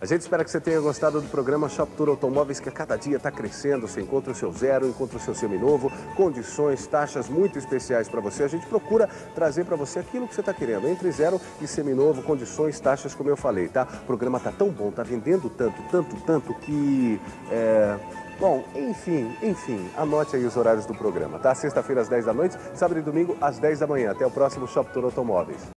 A gente espera que você tenha gostado do programa Shop Tour Automóveis, que a cada dia está crescendo. Você encontra o seu zero, encontra o seu seminovo, condições, taxas muito especiais para você. A gente procura trazer para você aquilo que você está querendo, entre zero e seminovo, condições, taxas, como eu falei, tá? O programa tá tão bom, tá vendendo tanto que... Bom, enfim, anote aí os horários do programa, tá? Sexta-feira às 10 da noite, sábado e domingo às 10 da manhã. Até o próximo Shop Tour Automóveis.